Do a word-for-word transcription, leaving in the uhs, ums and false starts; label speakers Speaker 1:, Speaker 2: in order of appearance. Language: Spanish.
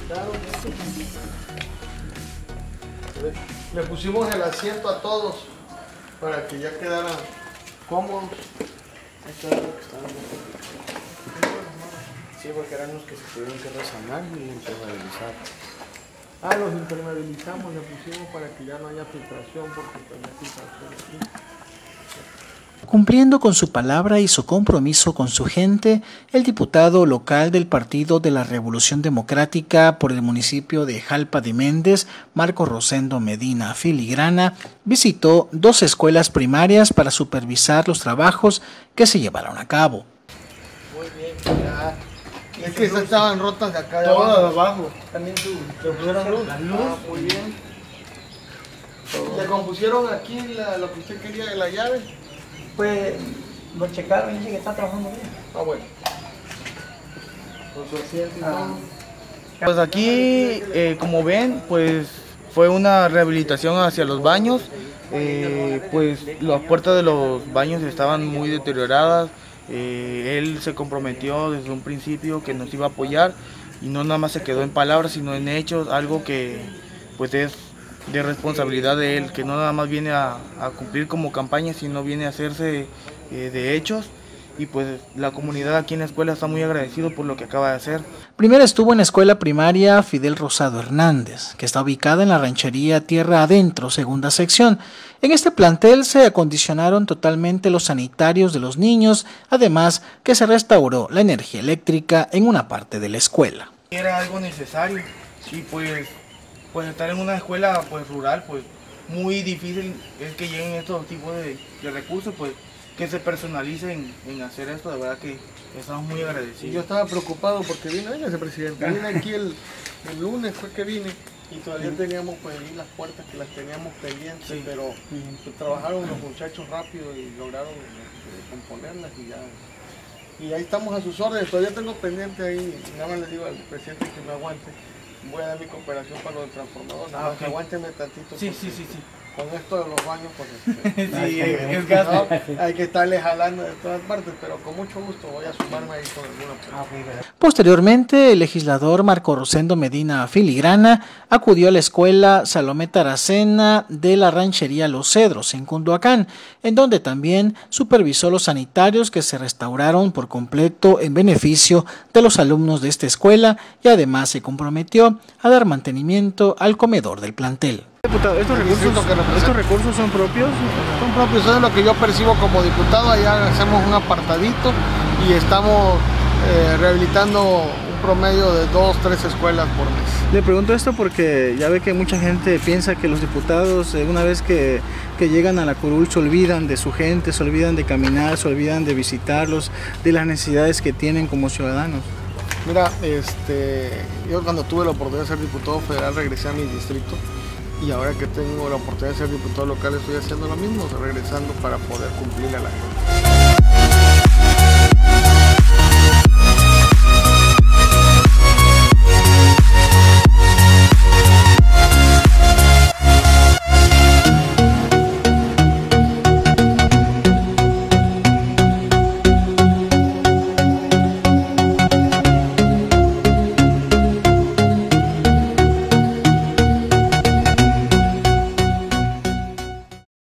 Speaker 1: Le pusimos el asiento a todos para que ya quedaran cómodos.
Speaker 2: Sí, porque eran los que se tuvieron que resanar y impermeabilizar.
Speaker 1: Ah, los impermeabilizamos, le pusimos para que ya no haya filtración, porque tenía filtración aquí.
Speaker 3: Cumpliendo con su palabra y su compromiso con su gente, el diputado local del Partido de la Revolución Democrática por el municipio de Jalpa de Méndez, Marco Rosendo Medina Filigrana, visitó dos escuelas primarias para supervisar los trabajos que se llevaron a cabo.
Speaker 1: Muy bien, ya. Es que esas estaban rotas de acá de
Speaker 2: abajo.
Speaker 1: abajo. De abajo.
Speaker 2: También tu, te pusieron luz.
Speaker 1: La luz. Ah, muy bien. ¿Le compusieron aquí la, lo que usted quería de la llave?
Speaker 4: Pues lo checaron y dice que está trabajando bien.
Speaker 1: Ah, bueno. Con su asiento y todo.
Speaker 5: Pues aquí, eh, como ven, pues fue una rehabilitación hacia los baños. Eh, pues las puertas de los baños estaban muy deterioradas. Eh, él se comprometió desde un principio que nos iba a apoyar y no nada más se quedó en palabras, sino en hechos, algo que pues es de responsabilidad de él, que no nada más viene a, a cumplir como campaña, sino viene a hacerse eh, de hechos. Y pues la comunidad aquí en la escuela está muy agradecido por lo que acaba de hacer.
Speaker 3: Primero estuvo en la escuela primaria Fidel Rosado Hernández, que está ubicada en la ranchería Tierra Adentro, segunda sección. En este plantel se acondicionaron totalmente los sanitarios de los niños, además que se restauró la energía eléctrica en una parte de la escuela.
Speaker 5: Era algo necesario, y pues, pues estar en una escuela pues rural, pues muy difícil es que lleguen estos tipos de, de recursos, pues que se personalicen en hacer esto, de verdad que estamos muy agradecidos.
Speaker 1: Yo estaba preocupado porque vine, venga, presidente, vine aquí el, el lunes, fue que vine, y todavía sí. teníamos pues ahí las puertas que las teníamos pendientes, sí. pero pues, trabajaron los muchachos rápido y lograron eh, componerlas y ya. Y ahí estamos a sus órdenes, todavía tengo pendiente ahí, nada más le digo al presidente que me aguante. Voy a dar mi cooperación para los transformadores, ah, okay. aguánteme tantito.
Speaker 5: Sí, sí, sí, sí.
Speaker 1: Con esto de los baños, pues este,
Speaker 5: sí, es
Speaker 1: gasto. No, hay que estarle jalando de todas partes, pero con mucho gusto voy a sumarme ahí con alguna.
Speaker 3: Posteriormente, el legislador Marco Rosendo Medina Filigrana acudió a la escuela Salomé Taracena de la ranchería Los Cedros, en Cunduacán, en donde también supervisó los sanitarios que se restauraron por completo en beneficio de los alumnos de esta escuela y además se comprometió a dar mantenimiento al comedor del plantel.
Speaker 1: Diputado, ¿estos recursos, ¿estos recursos son propios? Son propios, eso es lo que yo percibo como diputado. Allá hacemos un apartadito y estamos eh, rehabilitando un promedio de dos, tres escuelas por mes.
Speaker 6: Le pregunto esto porque ya ve que mucha gente piensa que los diputados, una vez que, que llegan a la curul, se olvidan de su gente, se olvidan de caminar, se olvidan de visitarlos, de las necesidades que tienen como ciudadanos.
Speaker 1: Mira, este, yo cuando tuve la oportunidad de ser diputado federal regresé a mi distrito. Y ahora que tengo la oportunidad de ser diputado local estoy haciendo lo mismo, regresando para poder cumplir a la gente.